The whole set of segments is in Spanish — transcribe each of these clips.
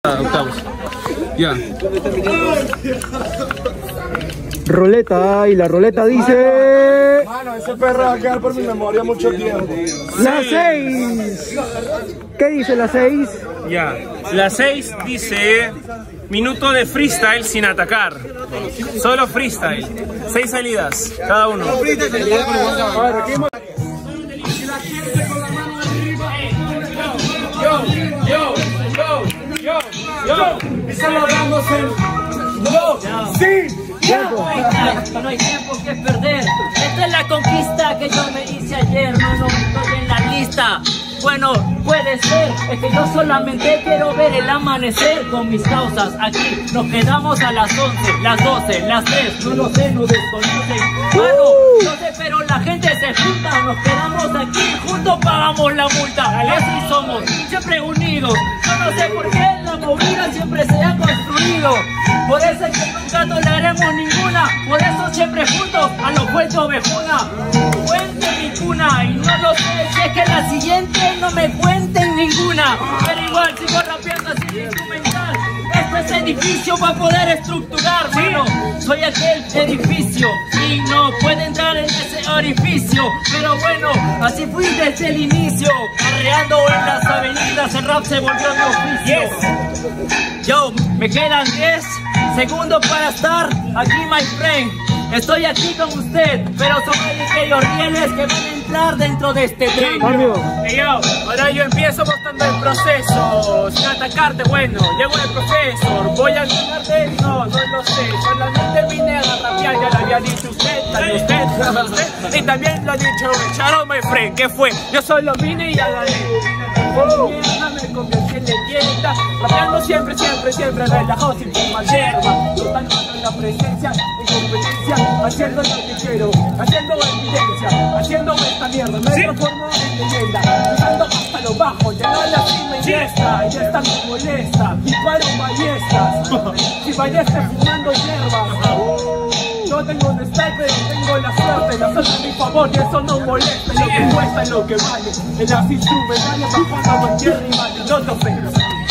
octavos. Ya. Ruleta, y la ruleta dice... Mano, ese perro va a quedar por mi memoria mucho tiempo. La 6. ¿Qué dice la 6? Ya. La 6 dice... Minuto de freestyle sin atacar. Solo freestyle. 6 salidas, cada uno. Yo, eso lo damos en... ¡No! ¡Sí! No hay tiempo que perder. Esta es la conquista que yo me hice ayer. No estoy en la lista. Bueno, puede ser, es que yo solamente quiero ver el amanecer con mis causas. Aquí nos quedamos a las 11, las 12, las 3, no lo sé, no desconocen. Bueno, no sé, pero la gente se junta, nos quedamos aquí, juntos pagamos la multa. Así somos, siempre unidos. Yo no sé por qué la movida siempre se ha construido. Por eso es que nunca toleraremos ninguna. Por eso siempre juntos a los vueltos ovejuna. Cuente mi cuna y no lo sé si es que la siguiente no me cuenten ninguna. Pero igual sigo rapeando así instrumental. Este es edificio para poder estructurar. Bueno, soy aquel edificio y no puede entrar en ese orificio. Pero bueno, así fui desde el inicio. Carreando en las avenidas, el rap se volvió mi oficio. Yo, me quedan 10 segundos para estar aquí, my friend. Estoy aquí con usted, pero son aquellos rieles que van a entrar dentro de este tren. Ahora yo empiezo mostrando el proceso. Sin atacarte, bueno, llego el profesor. Voy a ganarte, no lo sé. Solamente vine a rapear, ya lo había dicho usted, usted. Y también lo ha dicho el Charo, my friend. ¿Qué fue? Yo solo vine y agarré. Me convertí en leyenda, rapeando siempre relajado sin fumar hierba, total la presencia y competencia, haciendo lo que quiero, haciendo evidencia, haciendo esta mierda, me transformo en leyenda, llegando hasta lo bajo, llegar a la cima y ya está me molesta, disparo ballestas, si ballestas fumando hierba. Yo tengo un style, pero tengo la suerte a mi favor y eso no molesta. Lo que cuesta es lo que vale. En las instrumentales bajando cualquier rival y no te ofendas.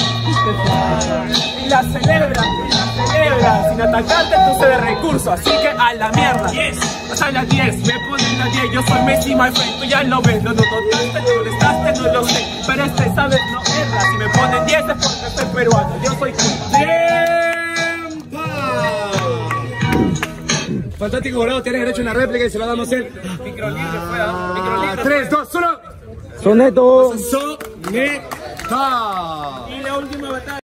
Y la celebran. Sin atacarte tú se de recurso, así que a la mierda. A las 10, me ponen la 10, yo soy Messi, my friend. Tú ya lo ves, lo notaste, lo molestaste, no lo sé. Pero sabes, no erra. Si me ponen 10 es porque soy peruano, yo soy Fantástico Volado, tienes derecho a una réplica y se la damos en... Microlibre, fuera. 3, 2, 1. Soneto. Soneta. Y la última batalla.